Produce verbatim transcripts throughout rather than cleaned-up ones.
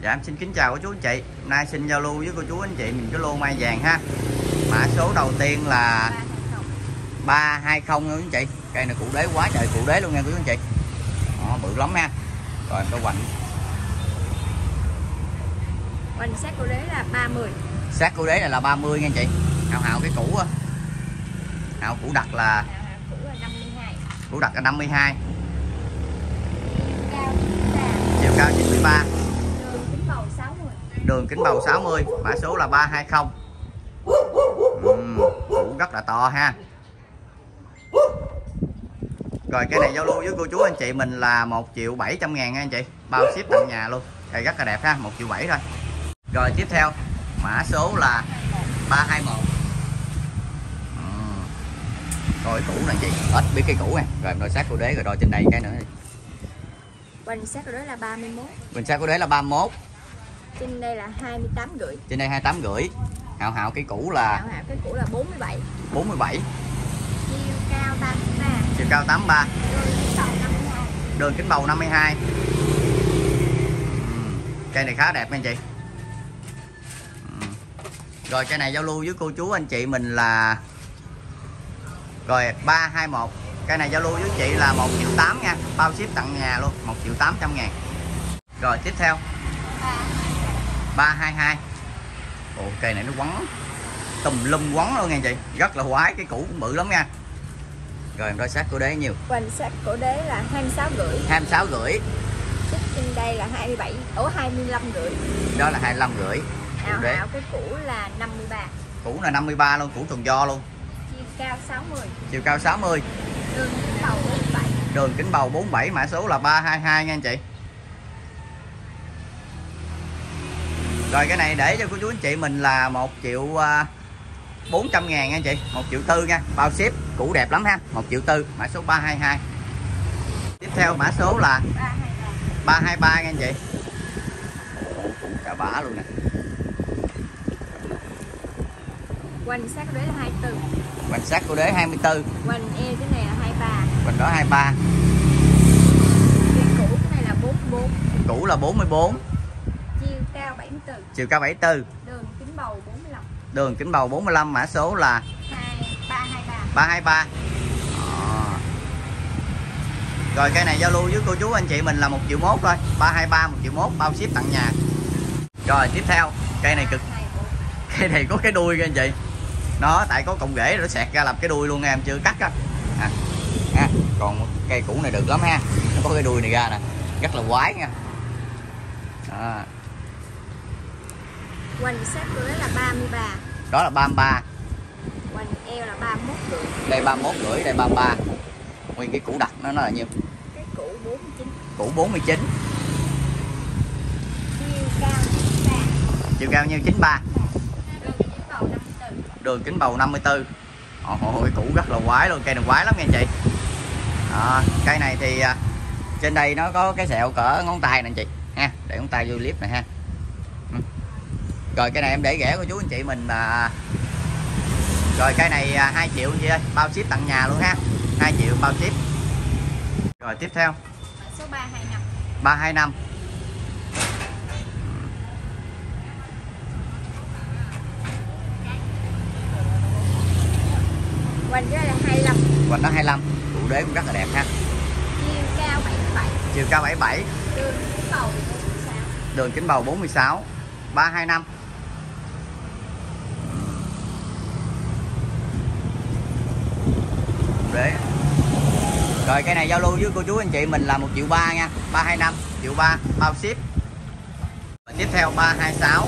Dạ em xin kính chào cô chú anh chị. Hôm nay xin giao lưu với cô chú anh chị mình cái lô mai vàng ha. Mã số đầu tiên là ba hai không nha quý anh chị. Cây này cụ đế quá trời cụ đế luôn nha quý anh chị. Đó, bự lắm ha. Rồi cái hoành. Hoành sát cô đế là ba mươi. Sát cô đế này là ba mươi nha anh chị. Hào hào cái cũ á. Hào cũ đặt là cũ là năm mươi hai. Cũ đặt là năm mươi hai. Cao chín mươi ba. Chiều cao chín mươi ba. Đường kính bầu sáu mươi. Đường kính bầu sáu mươi, mã số là ba hai không. Uhm, cũ rất là to ha. Rồi cái này giao lưu với cô chú anh chị mình là một triệu bảy trăm ngàn nha anh chị. Bao ship tận nhà luôn. Đây rất là đẹp ha, một triệu bảy thôi. Rồi tiếp theo mã số là ba hai một. Uhm. Rồi cũ nè chị, ít biết cái cũ nè. Rồi đôi sát cô đế rồi đôi trên đây cái nữa. Hoành sát cô đế là ba mươi mốt. Hoành sát cô đế là ba mươi mốt. Trên đây là hai mươi tám rưỡi. Trên đây hai mươi tám rưỡi. Hào hào cái cũ là Hào hào cái cũ là bốn mươi bảy. bốn mươi bảy. Chiều cao tám mươi ba. Chiều cao tám mươi ba. Đường kính bầu năm mươi hai. Đường kính bầu năm mươi hai. Uhm. Cây này khá đẹp nha anh chị. Uhm. Rồi cây này giao lưu với cô chú anh chị mình là rồi ba hai một. Cây này giao lưu với chị là một triệu tám nha, bao ship tận nhà luôn, một triệu tám trăm ngàn. Rồi tiếp theo ba hai hai. Ồ cây này nó quấn tùm lum quấn luôn nha chị, rất là quái, cái cũ cũng bự lắm nha. Rồi em đôi sát cô đế nhiều. Hoành sát cổ đế là hai mươi sáu rưỡi. hai mươi sáu rưỡi. Trên đây là hai mươi bảy, ủa hai mươi lăm rưỡi. Đó là hai mươi lăm rưỡi. Hào hào cái cũ là năm mươi ba. Cũ là năm mươi ba luôn, cũ thuần do luôn. Chiều cao sáu mươi. Chiều cao sáu mươi. Đường kính bầu bốn mươi bảy. Đường kính bầu bốn mươi bảy, mã số là ba hai hai nha anh chị. Rồi cái này để cho cô chú anh chị mình là một triệu bốn trăm ngàn nha anh chị, một triệu tư nha, bao ship, cũ đẹp lắm ha, một triệu tư, mã số ba hai hai. Tiếp theo mã số là ba hai ba nha anh chị. Cũng cả bả luôn nè. Hoành sát cô đế là hai mươi tư. Hoành sát cô đế hai mươi tư. Hoành eo cái này là hai mươi ba. Hoành đó hai mươi ba. Cái cũ cái này là bốn mươi bốn. Cũ là bốn mươi bốn. Chiều cao bảy mươi tư. Chiều cao bảy mươi tư. Đường kính bầu bốn mươi lăm. Đường kính bầu bốn mươi lăm, mã số là ba hai ba. ba hai ba. À. Rồi cây này giao lưu với cô chú anh chị mình là một triệu mốt thôi, ba hai ba, một triệu mốt, bao ship tận nhà. Rồi tiếp theo cây này cực, cây này có cái đuôi nha anh chị. Nó tại có cọng rễ nó xẹt ra làm cái đuôi luôn nha, em chưa cắt á. À. À. Còn cây cũ này được lắm ha, nó có cái đuôi này ra nè, rất là quái nha. À. Hoành sát cô đế là ba mươi ba. Đó là ba mươi ba. Hoành eo là ba mươi mốt rưỡi. Đây ba mươi mốt rưỡi, đây ba mươi ba. Nguyên cái cũ đặt nó nó là nhiêu? Cái cũ bốn mươi chín. Cũ bốn mươi chín. Chiều cao chín mươi ba. Chiều cao nhiêu? chín mươi ba. Đường kính bầu năm mươi tư. Đường kính bầu năm mươi tư. Ồ, cái cũ rất là quái luôn, cây này quái lắm nha chị. À, cây này thì à, trên đây nó có cái sẹo cỡ ngón tay nè anh chị ha, để ngón tay vô clip này ha. Ừ. Rồi cây này em để rẻ của chú anh chị mình là rồi cây này à, hai triệu anh chị ơi, bao ship tận nhà luôn ha, hai triệu bao ship. Rồi tiếp theo số ba hai năm. ba hai năm. Hoành cái là hai mươi lăm. Hoành nó hai mươi lăm, cụ đế cũng rất là đẹp ha. Chiều cao bảy mươi bảy. Chiều cao bảy mươi bảy. Đường kính bầu bốn mươi sáu. Đường kính bầu bốn mươi sáu. ba hai năm. Đấy. Rồi cái này giao lưu với cô chú anh chị mình là một triệu ba nha, ba hai năm, triệu ba bao ship. Và tiếp theo ba hai sáu.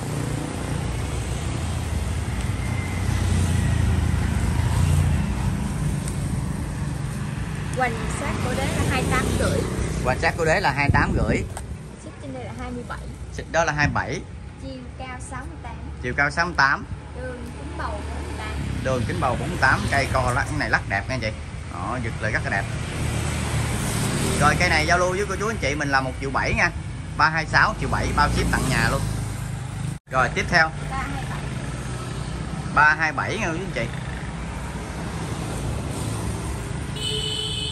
Hoành sát cổ đế là hai mươi tám rưỡi. Hoành sát cô đế là hai mươi tám rưỡi. Xích trên đây là hai mươi bảy. Xích đó là hai mươi bảy. Chiều cao sáu mươi tám. Chiều cao sáu mươi tám. Đường kính bầu bốn mươi tám. Đường kính bầu bốn mươi tám, cây co lắc, cái này lắc đẹp nha chị. Đó, giật lại rất là đẹp. Rồi cây này giao lưu với cô chú anh chị mình là một triệu bảy nha. ba hai sáu, triệu bảy, bao ship tận nhà luôn. Rồi tiếp theo ba hai bảy nha quý anh chị.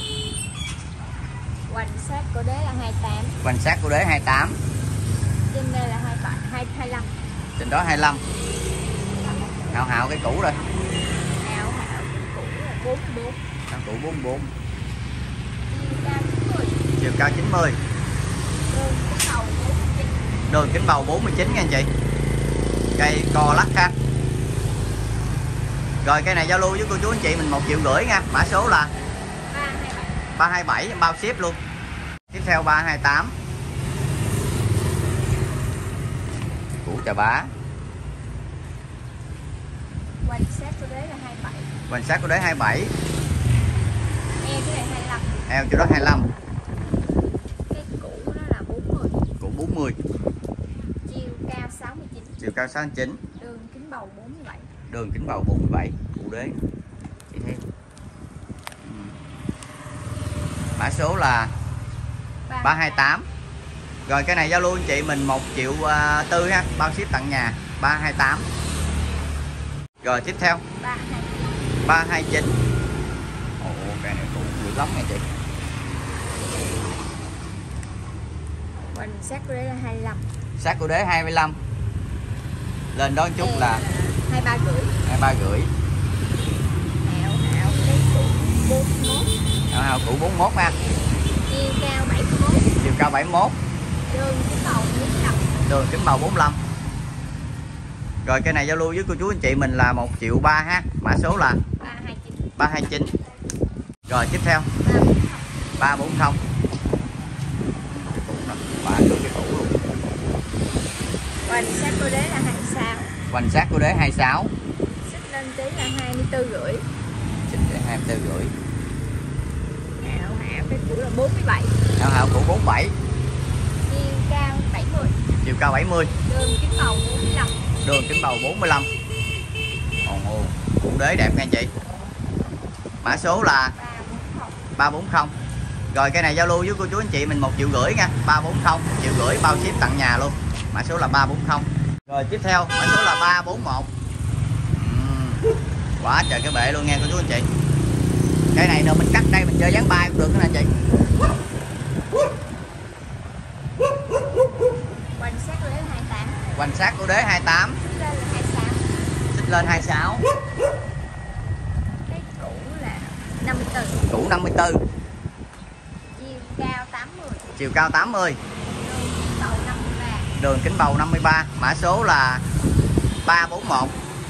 Hoành sát cổ đế là hai mươi tám. Hoành sát cô đế hai mươi tám. Trên hai hai lăm. Trên đó hai lăm. Hào hào cái cũ rồi. Hào hào cái cũ là bốn mươi bốn. Hào cũ bốn mươi bốn. Chiều cao chín mươi. Chiều cao chín mươi. Đường kính bầu bốn mươi chín. Đường kính bầu bốn mươi chín nha anh chị. Cây co lắc ha. Rồi cây này giao lưu với cô chú anh chị mình một triệu rưỡi nha. Mã số là ba hai bảy, bao ship luôn. Tiếp theo ba hai tám. Củ Chà Bá. Quan sát của đế là hai mươi bảy. Quan sát của đế hai mươi bảy. Eo cái này hai mươi lăm. Eo chỗ đó hai mươi lăm. Cái cũ nó là bốn mươi. Củ bốn mươi. Chiều cao sáu mươi chín. Chiều cao sáu mươi chín. Đường kính bầu bốn mươi bảy. Đường kính bầu bốn mươi bảy. Củ đế. Chị thấy. Mã số là ba hai tám. Rồi cái này giao lưu anh chị mình một triệu tư ha, bao ship tận nhà. Ba hai tám. Rồi tiếp theo ba hai chín. Ồ, cái này cũ dữ lắm nha chị. Quan sát của đế là hai mươi lăm. Sát của đế hai mươi lăm. Lên đó một chút là hai mươi ba rưỡi. hai mươi ba rưỡi. Hào hào cái cũ bốn mươi mốt. Hào hào cũ bốn mươi mốt ha. Chiều cao bảy mươi mốt. Chiều cao bảy mươi mốt. Đường kính bầu bốn mươi lăm. Đường kính bầu bốn mươi lăm. Rồi cái này giao lưu với cô chú anh chị mình là một triệu ba ha. Mã số là ba hai chín. Rồi tiếp theo ba bốn không. Ba cái cũ luôn. Quan sát của đế là hai mươi sáu. Quan sát của đế hai mươi sáu. Xích lên tí là hai mươi tư rưỡi. Xích để hai mươi tư rưỡi. Hào hào cái cũ là bốn mươi bảy. Hào hào cũ bốn mươi bảy. Chiều cao bảy mươi. Chiều cao bảy mươi. Đường kính bầu bốn mươi lăm. Đường kính bầu bốn mươi lăm. Ồ, củ đế đẹp nha anh chị. Mã số là ba bốn không. Rồi cái này giao lưu với cô chú anh chị mình một triệu rưỡi nha. ba bốn không, triệu rưỡi bao ship tận nhà luôn. Mã số là ba bốn không. Rồi tiếp theo mã số là ba bốn một. uhm, Quá trời cái bệ luôn nha cô chú anh chị. Cái này nữa mình cắt đây mình chơi dán bay cũng được nè chị. Quan sát của đế là hai mươi tám. Quan sát của đế hai mươi tám. Xích lên là hai mươi sáu. Xích lên hai mươi sáu. Cái cũ là năm mươi tư. Củ năm mươi tư. Chiều cao tám mươi. Chiều cao tám mươi. Bầu năm mươi ba. Đường kính bầu năm mươi ba. Mã số là ba bốn một.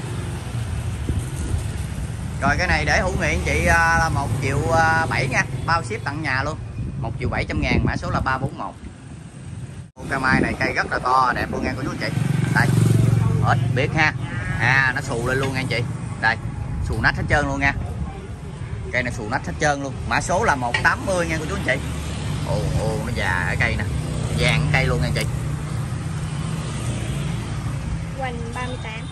Rồi cái này để hữu nghị anh chị là một triệu bảy nha, bao ship tận nhà luôn. một triệu bảy trăm ngàn. Mã số là ba bốn một. Cây mai này cây rất là to đẹp luôn nha cô chú anh chị. Đây. Hết biết ha. À nó xù lên luôn nha anh chị. Đây, xù nách hết trơn luôn nha. Cây này xù nách hết trơn luôn. Mã số là một tám mươi nha cô chú anh chị. Ồ ồ nó già cái cây nè. Vàng cây luôn nha anh chị. Quanh ba mươi tám.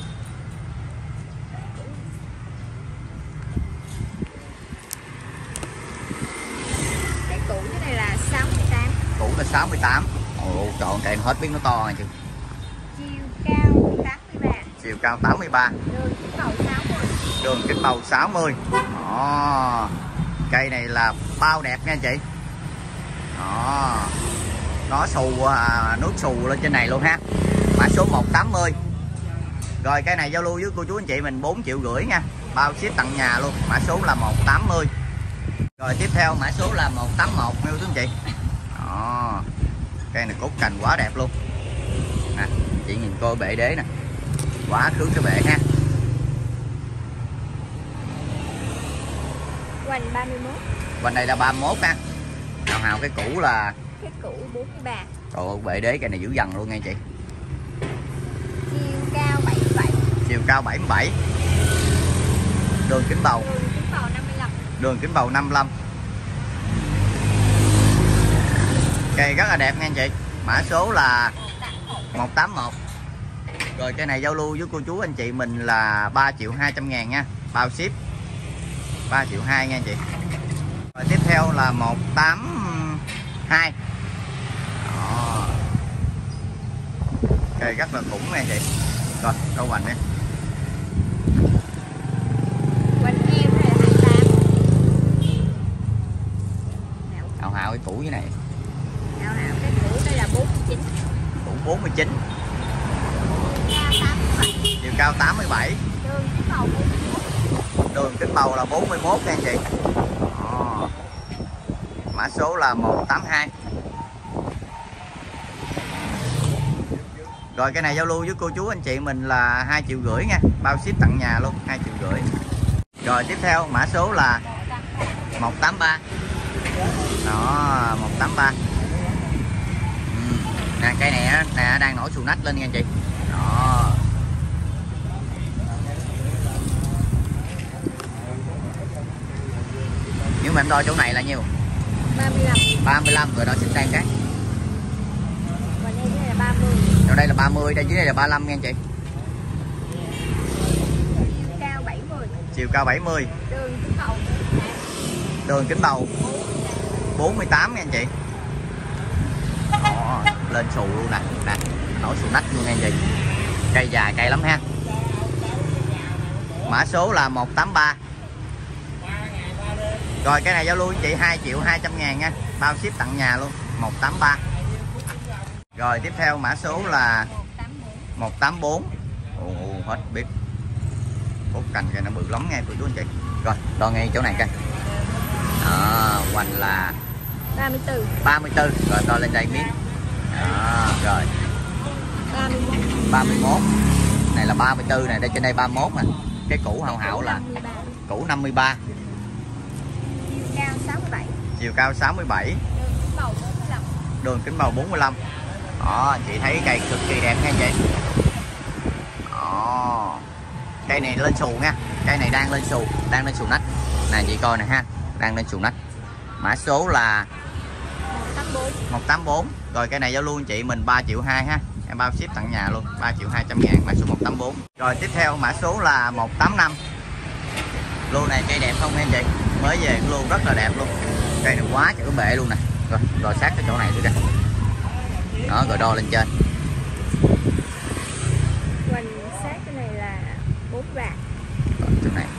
Cái cũ cái này là sáu mươi tám. Cũ là sáu mươi tám. Ồ chọn cây hết biết nó to nha chị. Chiều cao tám mươi ba. Chiều cao tám mươi ba. Đường kính bầu sáu mươi. Đường kính bầu sáu mươi. Đó. Cây này là bao đẹp nha anh chị. Đó. Nó xù à, nước xù lên trên này luôn ha. Mã số một tám mươi. Rồi cây này giao lưu với cô chú anh chị mình bốn triệu rưỡi nha, bao ship tận nhà luôn. Mã số là một tám mươi. Rồi tiếp theo mã số là một tám một nha cô chú anh chị. Đó. Cây này cốt cành quá đẹp luôn nè, chị nhìn coi bệ đế nè, quá khứ cái bệ ha. Quanh ba mươi mốt. Bên đây là ba mươi mốt ha. Hào hào cái cũ là cái cũ bốn mươi ba. trời ơi, bệ đế cây này dữ dằn luôn nha chị. Chiều cao bảy mươi bảy. Chiều cao bảy mươi bảy. Đường kính bầu. Đường kính bầu năm mươi lăm. Đường kính bầu năm mươi lăm. Cây rất là đẹp nha anh chị. Mã số là một tám một. Rồi cây này giao lưu với cô chú anh chị mình là ba triệu hai trăm ngàn nha, bao ship. ba triệu hai nha anh chị. Rồi tiếp theo là một tám hai. Đó. Cây rất là khủng nha anh chị. Rồi câu hoành đi. Quanh eo này là hai mươi tám. Hào hào cái cũ dưới này. Nào nào cái cũ đây là bốn mươi chín. Cũ bốn mươi chín. cao tám mươi bảy. Đường kính bầu bốn mươi mốt. Đường kính bầu là bốn mươi mốt nha anh chị. Đó. Mã số là một tám hai. Rồi cái này giao lưu với cô chú anh chị mình là hai triệu rưỡi nha, bao ship tận nhà luôn, hai triệu rưỡi. Rồi tiếp theo mã số là một tám ba. Đó, một tám ba. Ừ. Nè cây này á, nè đang nổi xù nách lên nha anh chị. Đó. Nhưng mà em đo chỗ này là nhiêu? ba mươi lăm. ba mươi lăm, rồi đo xích sang cái. Còn đây là ba mươi. Ở đây là ba mươi, đây dưới đây là ba mươi lăm nha anh chị. Chiều cao bảy mươi. Chiều cao bảy mươi. Đường kính bầu. Đường kính bầu bốn mươi tám nha anh chị. Đó, lên xù luôn nè, nè, nổi xù nách luôn nha anh chị. Cây dài cây lắm ha. Mã số là một tám ba. Rồi cái này giao lưu anh chị hai triệu hai trăm ngàn nha, bao ship tận nhà luôn, một tám ba. Rồi tiếp theo mã số là một tám bốn. Ồ, hết biết. Cốt cành cây nó bự lắm nghe cô chú anh chị. Rồi đo ngay chỗ này coi. Đó, hoành là ba mươi tư. ba mươi tư. Rồi đo lên đây miếng. Đó, rồi ba mươi mốt. ba mươi mốt. Này là ba mươi tư này, đây trên đây ba mươi mốt nè. Cái cũ hậu hậu là năm mươi ba. cũ năm mươi ba. Chiều cao sáu mươi bảy. Chiều cao sáu mươi bảy. Đường kính bầu bốn mươi lăm. Đường kính bầu bốn mươi lăm. Đó, chị thấy cây cực kỳ đẹp nha chị. Đó. Cây này lên xù nha. Cây này đang lên xù, đang lên xù nách. Nè chị coi nè ha, đang lên xù nách. Mã số là một tám bốn. một tám bốn. Rồi cây này giao lưu anh chị mình ba triệu hai ha. Em bao ship tận nhà luôn, ba triệu hai trăm ngàn, mã số một tám bốn. Rồi tiếp theo mã số là một tám năm. Lô này cây đẹp không em chị? Mới về lô rất là đẹp luôn. Cây này quá chữ bệ luôn nè. Rồi, rồi sát cái chỗ này nữa kìa. Đó, rồi đo lên trên. Hoành sát cái này là bốn vạt. Rồi, chỗ này.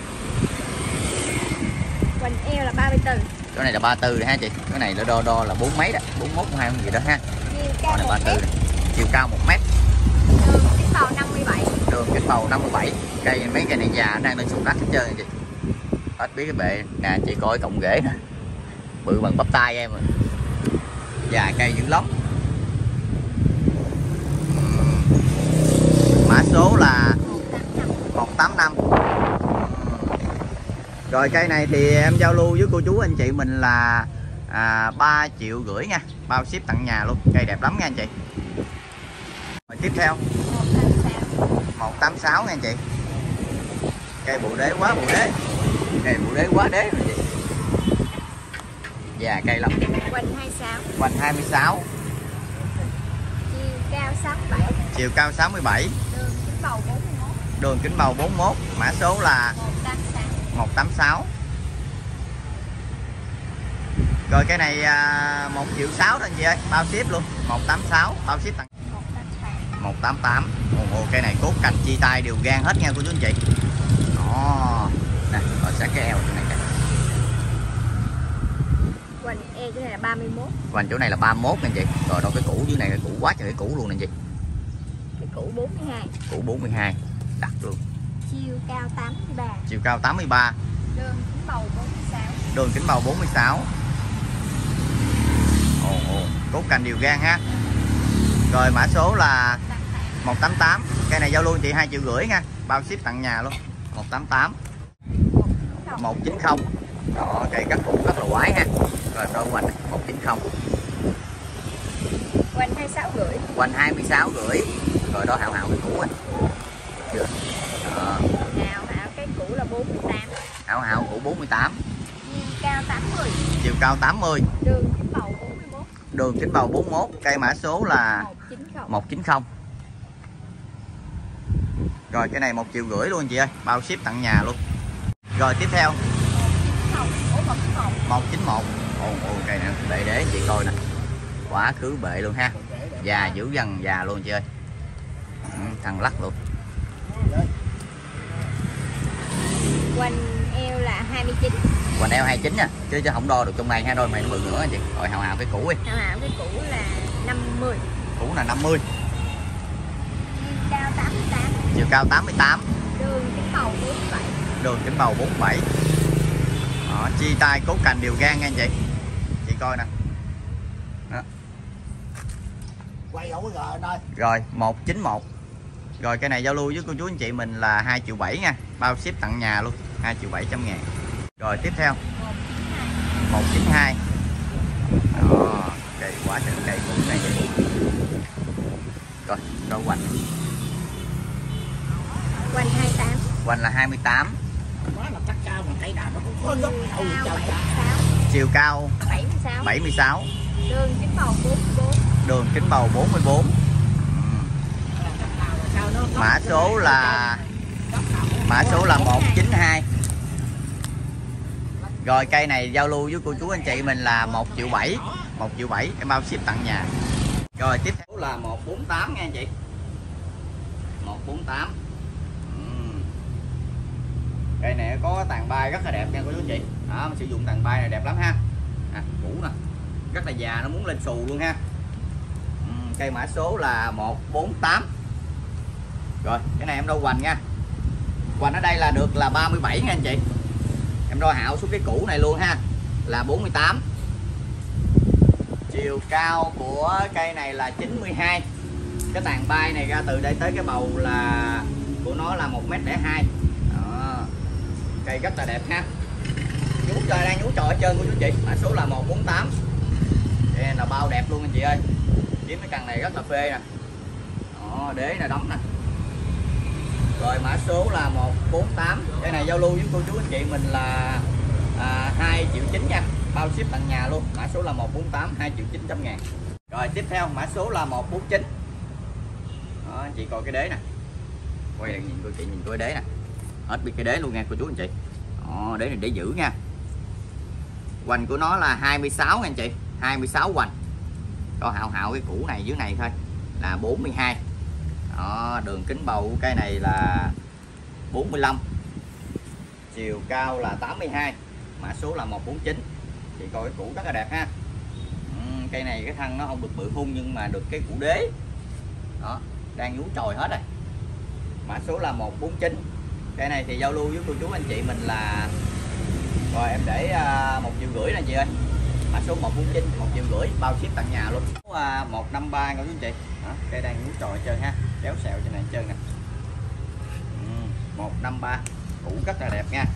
Hoành eo là ba mươi tư. Chỗ này là ba mươi tư ha chị. Cái này nó đo đo là bốn mấy đó, bốn mốt hai gì đó ha. Chiều cao Này một ba mươi tư. mét. Chiều cao một mét. Đường kính bầu năm mươi bảy. Đường kính bầu năm mươi bảy. Cây mấy cây này già đang lên sụn đất hết trơn chị. Hết biết cái bệ nè, chị coi cọng rễ nè. Bự bằng bắp tay em rồi. Già cây dữ lắm. Mã số là một tám năm. Rồi cây này thì em giao lưu với cô chú anh chị mình là à, ba triệu rưỡi nha, bao ship tận nhà luôn. Cây đẹp lắm nha anh chị. Rồi tiếp theo một tám sáu nha anh chị. Cây bồ đế quá bồ đế. Cây bồ đế quá đế rồi chị. Già cây lắm. Hoành hai mươi sáu. Hoành hai mươi sáu. Chiều cao sáu mươi bảy. Chiều cao sáu mươi bảy. Đường kính bầu bốn mươi mốt. Đường kính bầu bốn mươi mốt. Mã số là một tám sáu. một tám sáu. Rồi cái này à, một triệu sáu đó anh chị ơi, bao ship luôn, một tám sáu, bao ship tặng một tám tám. Ồ, ồ, cây này cốt cành chi tay đều gan hết nha cô chú anh chị. Đó. Nè, rồi sẽ cái eo chỗ này kìa. Hoành eo chỗ này là ba mươi mốt. Hoành chỗ này là ba mươi mốt anh chị. Rồi đâu cái cũ dưới này là cũ quá trời cái cũ luôn anh chị. Cái cũ bốn mươi hai. Cũ bốn mươi hai, đặt luôn. Chiều cao tám mươi ba. Chiều cao tám mươi ba. Đường kính bầu bốn mươi sáu. Đường kính bầu bốn mươi sáu. Ồ, ồ, cốt cành đều gan ha. Rồi mã số là một tám tám. Cây này giao luôn chị hai triệu rưỡi nha, bao ship tận nhà luôn. một tám tám. một chín không. Đó, cây cắt cũng rất là quái ha. Rồi đo hoành một chín không. Hoành hai mươi sáu rưỡi. Hoành hai mươi sáu rưỡi. Rồi đo hạo hạo cái cũ anh. Chưa. Đó. Hạo hạo cái cũ là bốn mươi tám. Hạo hạo cũ bốn mươi tám. Chiều cao tám mươi. Chiều cao tám mươi. Đường kính bầu bốn mươi mốt. Đường kính bầu bốn mươi mốt. Cây mã số là một chín không. một chín không. Rồi cái này một triệu rưỡi luôn chị ơi, bao ship tận nhà luôn. Rồi tiếp theo một chín một. Ồ, ồ, cây này bệ đế chị coi nè, quá khứ bệ luôn ha, già dữ dằn già luôn chị ơi. Ừ, thằng lắc luôn. Hoành eo là hai mươi chín. Hoành eo hai mươi chín nha, chứ chứ không đo được trong này ha, đôi mày nó bự nữa anh chị. Rồi hào hào cái cũ đi. Hạo hạo cái cũ là năm mươi. Cũ là năm mươi. Chiều cao tám mươi tám. chiều cao tám mươi tám, đường kính bầu bốn mươi bảy. Đường kính bầu bốn mươi bảy. Đó, chi tay cốt cành đều gan nha anh chị. Chị coi nè. Đó. Quay ổ rồi đây. Rồi một chín một. Rồi cái này giao lưu với cô chú anh chị mình là hai triệu bảy nha, bao ship tặng nhà luôn, hai triệu bảy trăm ngàn. Rồi tiếp theo một chín hai. Đó, cây quá trời cây cũ này. Rồi, rồi hoành. Hoành hai mươi tám. Hoành là hai mươi tám. Quá là cắt cao mà cây nào nó cũng có gốc đâu Cao trời. bảy mươi sáu. Chiều cao bảy mươi sáu. bảy mươi sáu. Đường kính bầu bốn mươi bốn. Đường kính bầu bốn mươi bốn. Mã số là mã số là một chín hai. Rồi cây này giao lưu với cô chú anh chị mình là một triệu bảy, một triệu bảy em bao ship tặng nhà. Rồi tiếp theo là một bốn tám nha anh chị. một bốn tám. Uhm. Cây này có tàn bay rất là đẹp nha cô chú anh chị. Đó, mình sử dụng tàn bay này đẹp lắm ha. À, cũ nè. Rất là già, nó muốn lên xù luôn ha. Uhm, cây mã số là một bốn tám. Rồi, cái này em đo hoành nha. Hoành ở đây là được là ba mươi bảy nha anh chị. Em đo hạo xuống cái cũ này luôn ha, là bốn mươi tám. Chiều cao của cây này là chín mươi hai. Cái tàn bay này ra từ đây tới cái bầu là của nó là một mét lẻ hai. Đó. Cây rất là đẹp ha. Nhú trời đang nhú trò hết trơn của chú chị. Mã số là một bốn tám. Đây là bao đẹp luôn anh chị ơi. Kiếm cái căn này rất là phê nè. Đó, đế là đóng nè. Rồi mã số là một bốn tám. Cái này giao lưu với cô chú anh chị mình là à, hai triệu chín nha, bao ship tận nhà luôn. Mã số là một bốn tám, hai triệu chín trăm ngàn. Rồi tiếp theo mã số là một bốn chín. Đó, anh chị coi cái đế nè. Quay lại nhìn cô chị nhìn coi đế nè. Hết biết cái đế luôn nha cô chú anh chị. Đó, đế này để giữ nha. Hoành của nó là hai mươi sáu nha anh chị, hai mươi sáu hoành. Có hạo hạo cái cũ này dưới này thôi là bốn mươi hai. Đó, đường kính bầu của cây này là bốn mươi lăm. Chiều cao là tám mươi hai. Mã số là một bốn chín. Chị coi cái cũ rất là đẹp ha. Ừ, cây này cái thân nó không được bự khung nhưng mà được cái củ đế. Đó, đang nhú trồi hết rồi. Mã số là một bốn chín. Cây này thì giao lưu với cô chú anh chị mình là rồi em để uh, một triệu rưỡi nè chị ơi. Mã số một bốn chín, một triệu rưỡi bao ship tặng nhà luôn. Uh, một năm ba cô chú anh chị. Đó, cây đang nhú trồi chơi ha, kéo xèo trên này chơi nè. Ừ, một năm ba, cũ rất là đẹp nha.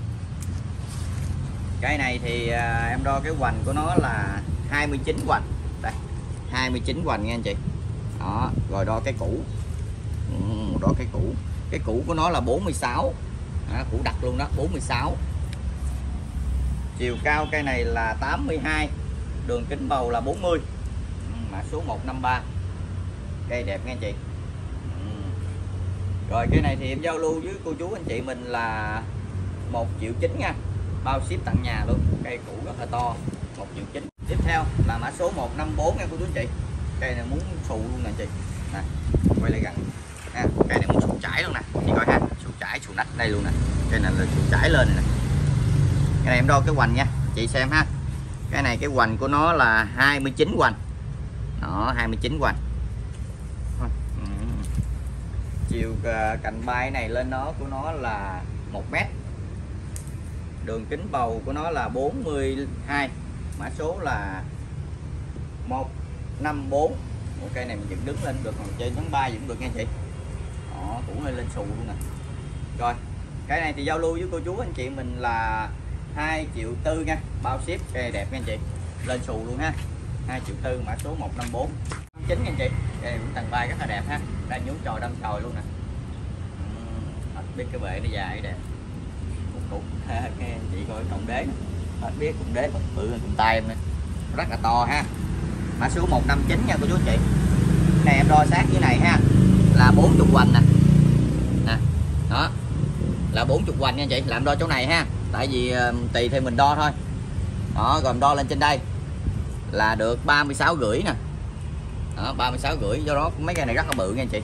Cây này thì uh, em đo cái hoành của nó là hai mươi chín hoành. Đây, hai mươi chín hoành nha anh chị. Đó, rồi đo cái cũ. Ừ, đo cái cũ. Cái cũ của nó là bốn mươi sáu. Đó, cũ đặc luôn đó, bốn mươi sáu. Chiều cao cây này là tám mươi hai. Đường kính bầu là bốn mươi. Ừ, mã số một năm ba. Cây đẹp nha anh chị. Ừ. Rồi cây này thì em giao lưu với cô chú anh chị mình là một triệu chín nha, bao ship tặng nhà luôn. Cây cũ rất là to, một triệu chín. Tiếp theo là mã số một năm bốn nha cô chú anh chị. Cây này muốn xù luôn nè anh chị. Nè, quay lại gần. Ha, cây này muốn xù chảy luôn nè. Chị coi ha, xù chảy xù nách đây luôn nè. Cây này là xù chảy lên này nè. Cái này em đo cái hoành nha, chị xem ha. Cái này cái hoành của nó là hai mươi chín hoành. Đó, hai mươi chín hoành. Ừ. Chiều cành bay này lên nó của nó là một mét. Đường kính bầu của nó là bốn mươi hai. Mã số là một năm bốn. Một cây này mình dựng đứng lên được, còn trên tháng ba dựng được nha chị. Đó, cũng hơi lên xù luôn nè. Rồi, cái này thì giao lưu với cô chú anh chị mình là hai triệu tư nha, bao ship. Cây đẹp nha anh chị, lên xù luôn ha. Hai triệu tư, mã số một năm bốn chín nha anh chị. Cây này cũng tầng bay rất là đẹp ha, đang nhú trồi đâm trồi luôn nè. Hết biết cái bệ nó dài đẹp cục cục. Cái anh chị coi cọng đế, hết biết cọng đế bự hơn cọng tay em nữa, rất là to ha. Mã số một năm chín nha cô chú chị. Này em đo sát dưới này ha, là bốn mươi hoành nè. Nè, đó là bốn mươi hoành nha chị. Làm đo chỗ này ha, tại vì uh, tùy theo mình đo thôi. Đó, rồi đo lên trên đây là được ba mươi sáu rưỡi nè. Đó, ba mươi sáu rưỡi, do đó mấy cây này rất là bự nha anh chị.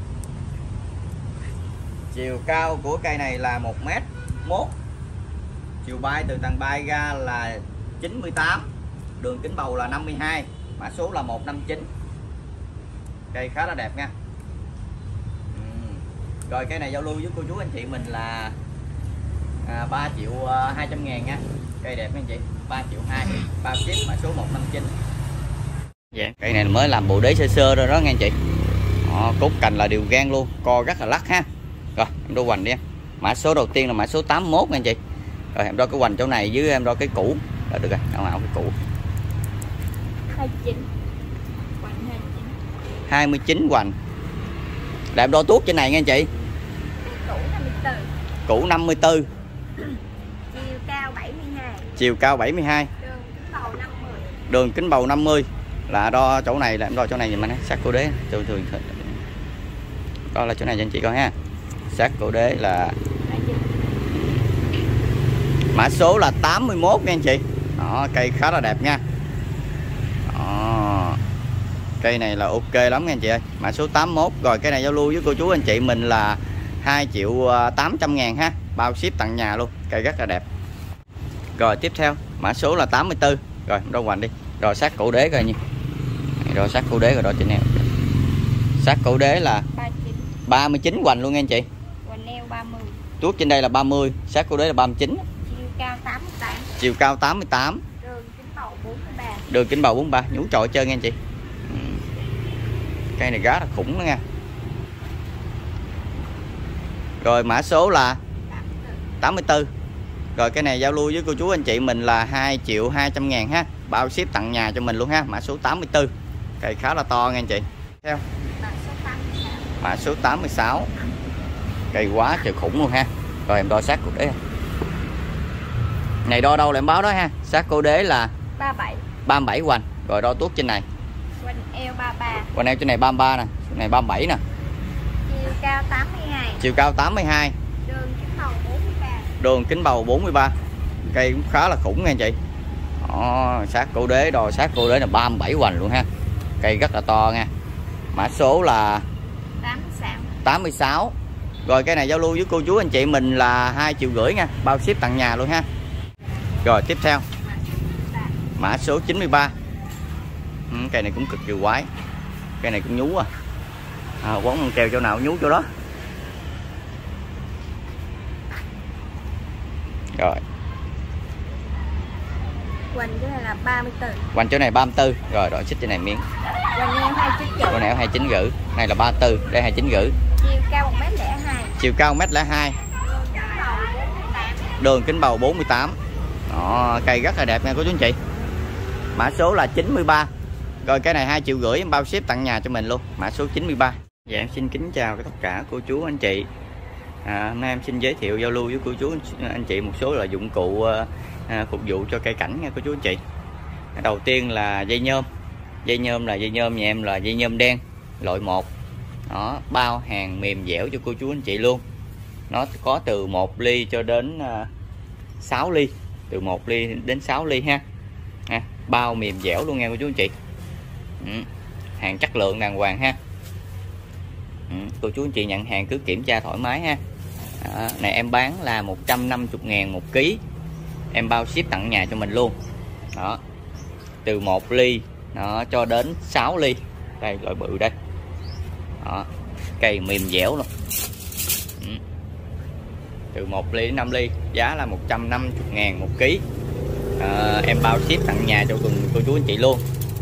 Chiều cao của cây này là một mét mốt. Chiều bay từ tầng bay ra là chín mươi tám. Đường kính bầu là năm mươi hai. Mã số là một năm chín. Cây khá là đẹp nha. Rồi cái này giao lưu với cô chú anh chị mình là à, ba triệu hai trăm ngàn nha. Cây đẹp anh chị, ba triệu hai, bao ship mã số một năm chín. Dạ, cây này mới làm bộ đế sơ sơ rồi đó nghe anh chị. Đó, cốt cành là đều gan luôn, co rất là lắc ha. Rồi em đo hoành đi em. Mã số đầu tiên là mã số tám mốt nha anh chị. Rồi em đo cái hoành chỗ này với em đo cái cũ là được rồi, nào nào cái cũ. hai mươi chín. Hoành hai mươi chín. hai mươi chín hoành. Để em đo tuốt trên này nha anh chị. Cũ năm mươi tư. Cũ năm mươi tư. Chiều cao bảy mươi hai. Chiều cao bảy mươi hai. Đường kính bầu năm mươi. Đường kính bầu năm mươi. Là đo chỗ này là em đo chỗ này giùm anh sát cổ đế. Thường thường đo là chỗ này cho anh chị coi ha. Sát cổ đế là mã số là tám mươi mốt nha anh chị. Đó, cây khá là đẹp nha. Đó. Cây này là ok lắm nha anh chị ơi. Mã số tám mốt. Rồi cái này giao lưu với cô chú anh chị mình là hai triệu tám trăm ngàn ha. Bao ship tặng nhà luôn. Cây rất là đẹp. Rồi tiếp theo mã số là tám mươi tư. Rồi đo hoành đi. Rồi sát cổ đế coi nha. Rồi sát cổ đế rồi đó chị nè. Sát cổ đế là ba mươi chín hoành luôn nha anh chị. Hoành neo ba mươi. Tuốt trên đây là ba mươi, sát cổ đế là ba mươi chín. Chiều cao tám mươi tám. Chiều cao tám mươi tám. Đường kính bầu bốn mươi ba. Đường kính bầu bốn mươi ba, nhú trội trơn nha anh chị. Ừ. Cây này giá là khủng đó nha. Rồi mã số là tám mươi tư. Rồi cái này giao lưu với cô chú anh chị mình là hai triệu hai trăm ngàn ha. Bao ship tặng nhà cho mình luôn ha. Mã số tám mươi tư. Cây khá là to nha anh chị. Theo Mã số tám mươi sáu. Mã số tám mươi sáu. Cây quá trời khủng luôn ha. Rồi em đo sát cổ đế. Này đo đâu là em báo đó ha. Sát cổ đế là ba mươi bảy. ba mươi bảy hoành. Rồi đo tuốt trên này. Hoành eo ba mươi ba. Hoành eo trên này ba mươi ba nè, trên này ba mươi bảy nè. Chiều cao tám mươi hai. Chiều cao tám mươi hai. Đường kính bầu bốn mươi ba. Đường kính bầu bốn mươi ba. Cây cũng khá là khủng nha anh chị. Đó, sát cổ đế, đo sát cổ đế là ba mươi bảy hoành luôn ha. Cây rất là to nha. Mã số là tám mươi sáu. tám mươi sáu. Rồi cái này giao lưu với cô chú anh chị mình là hai triệu rưỡi nha, bao ship tặng nhà luôn ha. Rồi tiếp theo mã số chín mươi ba. Ừ, cây này cũng cực kỳ quái. Cây này cũng nhú à. À, quán con keo chỗ nào nhú chỗ đó. Rồi. Hoành cái này là ba mươi tư. Hoành chỗ này ba mươi tư. Rồi đổi xích trên này miếng. Hoành eo hai mươi chín rưỡi. Chỗ này hai mươi chín rưỡi. Này là ba mươi tư, đây hai mươi chín rưỡi. Chiều cao một mét lẻ hai. Chiều cao một mét lẻ hai. Đường kính bầu bốn mươi tám. Đó, cây rất là đẹp nha cô chú anh chị. Mã số là chín mươi ba. Rồi cái này hai triệu rưỡi em bao ship tặng nhà cho mình luôn. Mã số chín mươi ba. Dạ em xin kính chào tất cả cô chú anh chị. À, hôm nay em xin giới thiệu giao lưu với cô chú anh chị một số là dụng cụ à, phục vụ cho cây cảnh nha cô chú anh chị. Đầu tiên là dây nhôm. Dây nhôm là dây nhôm nhà em là dây nhôm đen loại một. Đó, bao hàng mềm dẻo cho cô chú anh chị luôn. Nó có từ một ly cho đến uh, sáu ly. Từ một ly đến sáu ly ha. À, bao mềm dẻo luôn nha cô chú anh chị. Ừ. Hàng chất lượng đàng hoàng ha. Ừ. Cô chú anh chị nhận hàng cứ kiểm tra thoải mái ha. Đó, này em bán là một trăm năm mươi ngàn một ký. Em bao ship tặng nhà cho mình luôn. Đó. Từ một ly nó cho đến sáu ly. Đây loại bự đây. Đó. Cây mềm dẻo luôn. Ừ. Từ một ly đến năm ly, giá là một trăm năm mươi ngàn một ký. À, em bao ship tặng nhà cho cô chú anh chị luôn.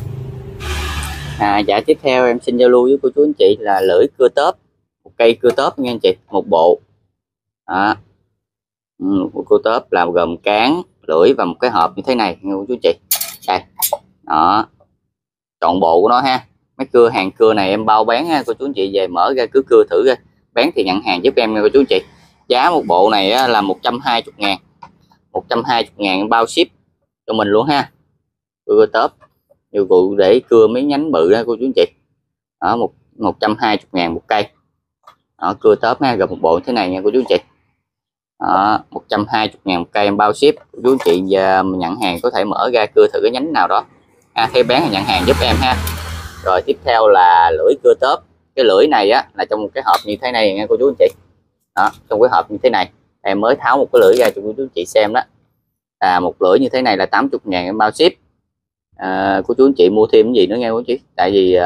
À, dạ tiếp theo em xin giao lưu với cô chú anh chị là lưỡi cưa tớp. Một cây cưa tớp nha anh chị, một bộ. Đó. Một cưa tớp là gồm cán, lưỡi và một cái hộp như thế này nha cô chú anh chị. Đây. Đó. Trọn bộ của nó ha. Mấy cưa hàng cưa này em bao bán ha cô chú anh chị, về mở ra cứ cưa thử ra. Bán thì nhận hàng giúp em nha cô chú anh chị. Giá một bộ này là một trăm hai mươi ngàn. một trăm hai mươi ngàn bao ship cho mình luôn ha. Cưa tớp dụng cụ để cưa mấy nhánh bự đó cô chú anh chị. Đó, một một trăm hai mươi ngàn một cây. Đó, cưa tớp ha, gồm một bộ như thế này nha cô chú anh chị. Đó, một trăm hai mươi ngàn một cây em bao ship. Cô chú anh chị giờ nhận hàng có thể mở ra cưa thử cái nhánh nào đó. À, theo bán thì nhận hàng giúp em ha. Rồi tiếp theo là lưỡi cưa tớp. Cái lưỡi này á là trong một cái hộp như thế này nha cô chú anh chị. Đó, trong cái hộp như thế này em mới tháo một cái lưỡi ra cho cô chú anh chị xem đó. À, một lưỡi như thế này là tám mươi ngàn em bao ship. À, cô chú anh chị mua thêm cái gì nữa nghe cô chú, tại vì à,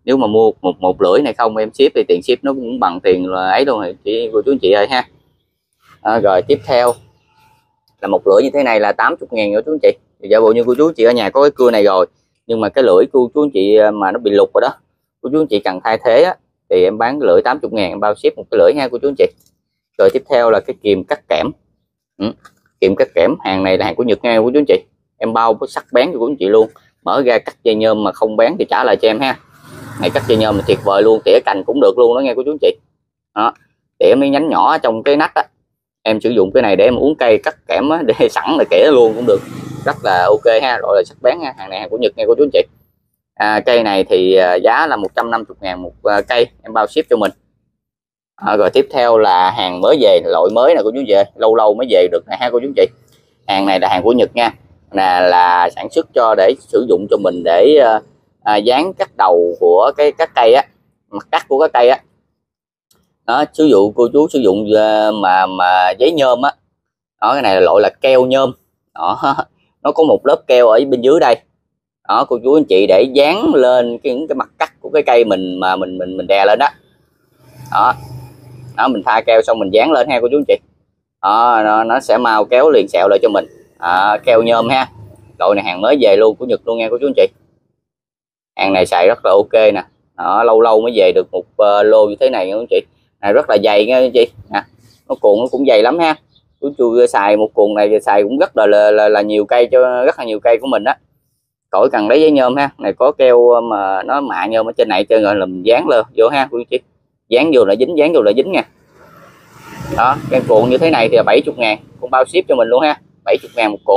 Nếu mà mua một một lưỡi này không em ship thì tiền ship nó cũng bằng tiền là ấy luôn rồi chị cô chú anh chị ơi ha. À, rồi tiếp theo là một lưỡi như thế này là tám mươi ngàn cô chú anh chị. Thì giả bộ như cô chú anh chị ở nhà có cái cưa này rồi nhưng mà cái lưỡi cô chú anh chị mà nó bị lục rồi đó, cô chú anh chị cần thay thế á, thì em bán cái lưỡi tám mươi ngàn em bao ship một cái lưỡi ha cô chú anh chị. Rồi tiếp theo là cái kìm cắt kẽm. Ừ. Kìm cắt kẽm hàng này là hàng của Nhật nha cô chú anh chị. Em bao có sắc bén cho cô chú anh chị luôn. Mở ra cắt dây nhôm mà không bén thì trả lại cho em ha. Này cắt dây nhôm mà tuyệt vời luôn, tỉa cành cũng được luôn đó nghe cô chú anh chị. Đó, tỉa mấy nhánh nhỏ trong cái nách á, em sử dụng cái này để em uống cây cắt kẽm á, để sẵn là kẻ luôn cũng được, rất là ok ha. Rồi là sắc bén ha, hàng này hàng của Nhật nghe cô chú anh chị. À, cây này thì giá là một trăm năm mươi ngàn một cây, em bao ship cho mình. À, rồi tiếp theo là hàng mới về, loại mới này cô chú về lâu lâu mới về được này ha cô chú anh chị. Hàng này là hàng của Nhật nha, là là sản xuất cho để sử dụng cho mình để à, dán cắt đầu của cái các cây á, mặt cắt của các cây á. Đó, sử dụng cô chú sử dụng mà mà giấy nhôm á. Đó, cái này là loại là keo nhôm. Đó, nó có một lớp keo ở bên dưới đây. Đó, cô chú anh chị để dán lên cái cái mặt cắt của cái cây mình mà mình mình mình đè lên đó. Đó. Đó, mình pha keo xong mình dán lên ha cô chú anh chị. Đó, nó, nó sẽ mau kéo liền sẹo lại cho mình. À, keo nhôm ha. Loại này hàng mới về luôn của Nhật luôn nha cô chú anh chị. Hàng này xài rất là ok nè. Đó, lâu lâu mới về được một uh, lô như thế này nha cô chú anh chị. Này rất là dày nha cô chú anh chị. Nè, nó cuộn nó cũng dày lắm ha. Chú chú xài một cuộn này xài cũng rất là là, là là nhiều cây cho rất là nhiều cây của mình á. Khỏi cần lấy giấy nhôm ha. Này có keo mà nó mạ nhôm ở trên này cho rồi là mình dán lên vô ha cô chú chị. Dán vô là dính, dán vô là dính nha. Đó, cái cuộn như thế này thì là bảy mươi ngàn, cũng bao ship cho mình luôn ha. bảy mươi ngàn một cuộn.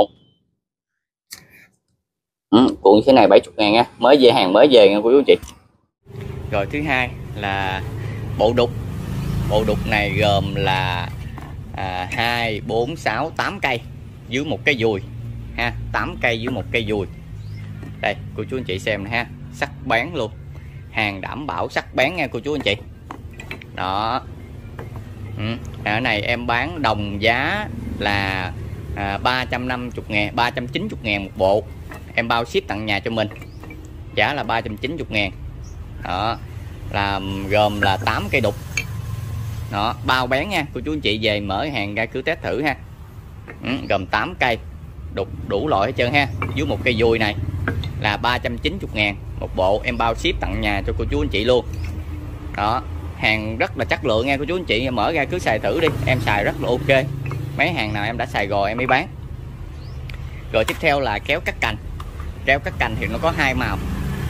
Ừ, cuộn như thế này bảy mươi ngàn nha, mới về hàng mới về nha cô chú chị. Rồi thứ hai là bộ đục. Bộ đục này gồm là à, hai, bốn, sáu, tám cây dưới một cây dùi ha, tám cây dưới một cây dùi. Đây cô chú anh chị xem nè ha, sắc bén luôn, hàng đảm bảo sắc bén nha cô chú anh chị. Đó. Ừ. Ở này em bán đồng giá là à, ba trăm năm mươi ngàn, ba trăm chín mươi ngàn một bộ, em bao ship tặng nhà cho mình, giá là ba trăm chín mươi ngàn. Đó, là gồm là tám cây đục. Đó, bao bén nha cô chú anh chị, về mở hàng ra cứ test thử ha. Ừ, gồm tám cây đục đủ loại hết trơn ha, dưới một cây dùi này là ba trăm chín mươi ngàn một bộ, em bao ship tặng nhà cho cô chú anh chị luôn. Đó, hàng rất là chất lượng nha cô chú anh chị, mở ra cứ xài thử đi, em xài rất là ok. Mấy hàng nào em đã xài rồi em mới bán. Rồi tiếp theo là kéo cắt cành. Kéo cắt cành thì nó có hai màu.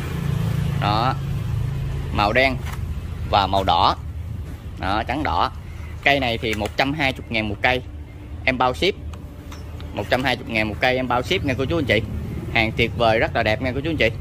Đó, màu đen và màu đỏ. Đó, trắng đỏ. Cây này thì một trăm hai mươi ngàn một cây, em bao ship. Một trăm hai mươi ngàn một cây em bao ship nha cô chú anh chị. Hàng tuyệt vời, rất là đẹp nha cô chú anh chị.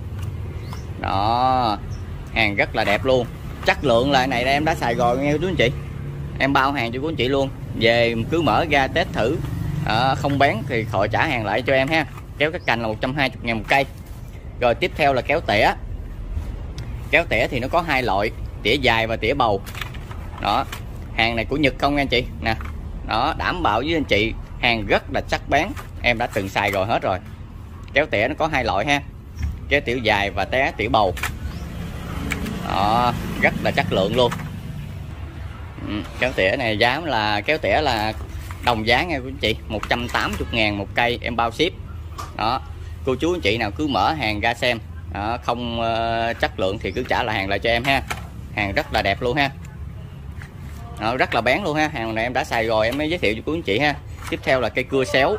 Đó, hàng rất là đẹp luôn. Chất lượng là này đây em đã xài rồi nha cô chú anh chị. Em bao hàng cho cô anh chị luôn. Về cứ mở ra test thử. À, không bán thì khỏi trả hàng lại cho em ha. Kéo cắt cành là một trăm hai mươi ngàn một cây. Rồi tiếp theo là kéo tỉa. Kéo tỉa thì nó có hai loại, tỉa dài và tỉa bầu. Đó, hàng này của Nhật không nha anh chị nè. Đó, đảm bảo với anh chị hàng rất là sắc bén, em đã từng xài rồi hết rồi. Kéo tỉa nó có hai loại ha, kéo tỉa dài và té tỉa bầu. Đó, rất là chất lượng luôn. Ừ, kéo tỉa này giá là kéo tỉa là đồng giá nha quý anh chị, một trăm tám mươi ngàn một cây, em bao ship. Đó, cô chú anh chị nào cứ mở hàng ra xem. Đó, không uh, chất lượng thì cứ trả lại hàng lại cho em ha. Hàng rất là đẹp luôn ha. Đó, rất là bén luôn ha. Hàng này em đã xài rồi em mới giới thiệu cho cô anh chị ha. Tiếp theo là cây cưa xéo.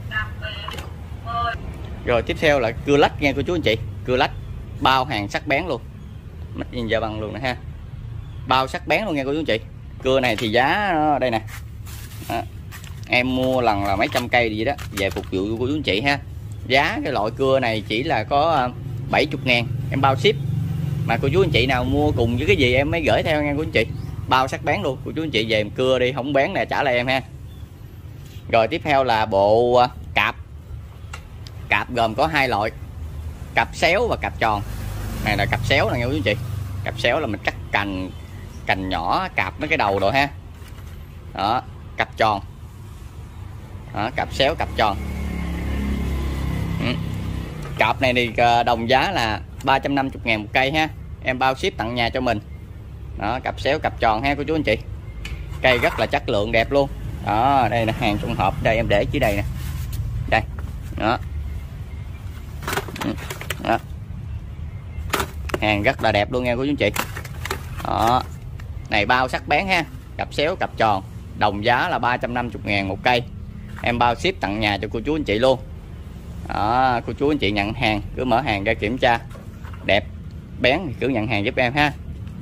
Rồi tiếp theo là cưa lách nha cô chú anh chị. Cưa lách bao hàng sắc bén luôn, mắt nhìn ra bằng luôn nè ha, bao sắc bén luôn nha cô chú anh chị. Cưa này thì giá nó đây nè. Đó, em mua lần là mấy trăm cây gì đó về phục vụ của cô chú anh chị ha. Giá cái loại cưa này chỉ là có bảy mươi ngàn, em bao ship. Mà cô chú anh chị nào mua cùng với cái gì em mới gửi theo nha cô chú anh chị. Bao sắc bén luôn, cô chú anh chị về em cưa đi, không bén nè trả lại em ha. Rồi tiếp theo là bộ cạp. Cạp gồm có hai loại, cạp xéo và cạp tròn. Này là cạp xéo nè nha cô chú anh chị. Cạp xéo là mình cắt cành cành nhỏ, cạp mấy cái đầu rồi ha. Đó, cạp tròn. Đó, cạp xéo, cạp tròn. Ừ. Cạp này thì đồng giá là ba trăm năm mươi ngàn một cây ha, em bao ship tặng nhà cho mình. Đó, cặp xéo cặp tròn ha cô chú anh chị. Cây rất là chất lượng đẹp luôn. Đó, đây là hàng trong hộp, đây em để dưới đây nè. Đây. Đó. Đó. Hàng rất là đẹp luôn nha cô chú anh chị. Đó. Này bao sắc bén ha, cặp xéo cặp tròn, đồng giá là ba trăm năm mươi ngàn một cây. Em bao ship tặng nhà cho cô chú anh chị luôn. Đó, cô chú anh chị nhận hàng cứ mở hàng ra kiểm tra đẹp bén thì cứ nhận hàng giúp em ha.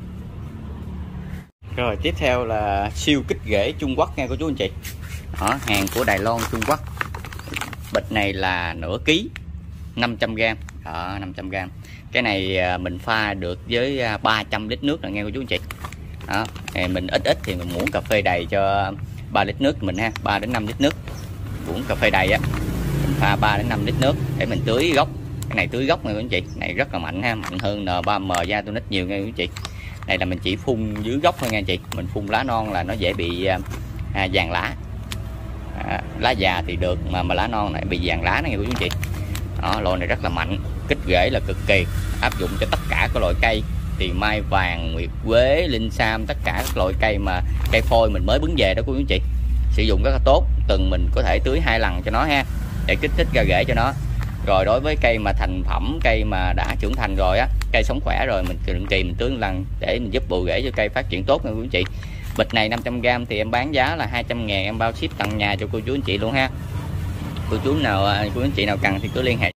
Rồi tiếp theo là siêu kích rễ Trung Quốc nha cô chú anh chị. Đó, hàng của Đài Loan Trung Quốc. Bịch này là nửa ký, năm trăm gam. Đó, năm trăm gam. Cái này mình pha được với ba trăm lít nước rồi nghe cô chú anh chị. Đó, mình ít ít thì mình muỗng cà phê đầy cho ba lít nước mình ha, ba đến năm lít nước. Muỗng cà phê đầy á, mình pha ba đến năm lít nước để mình tưới gốc. Cái này tưới gốc nha cô chú anh chị. Này rất là mạnh ha, mạnh hơn N ba M Gia-tonic nhiều nha cô chú anh chị. Đây là mình chỉ phun dưới gốc thôi nha anh chị. Mình phun lá non là nó dễ bị à, vàng lá. À, lá già thì được mà mà lá non này bị vàng lá này cô chú anh chị. Đó, loại này rất là mạnh, kích rễ là cực kỳ, áp dụng cho tất cả các loại cây, thì mai vàng, nguyệt quế, linh sam, tất cả các loại cây mà cây phôi mình mới bứng về đó cô chú anh chị. Sử dụng rất là tốt, tuần mình có thể tưới hai lần cho nó ha, để kích thích ra rễ cho nó. Rồi đối với cây mà thành phẩm, cây mà đã trưởng thành rồi á, cây sống khỏe rồi, mình định kỳ mình tưới một lần để mình giúp bù rễ cho cây phát triển tốt nha cô chú anh chị. Bịch này năm trăm gam thì em bán giá là hai trăm ngàn, em bao ship tặng nhà cho cô chú anh chị luôn ha. Cô chú nào cô chú anh chị nào cần thì cứ liên hệ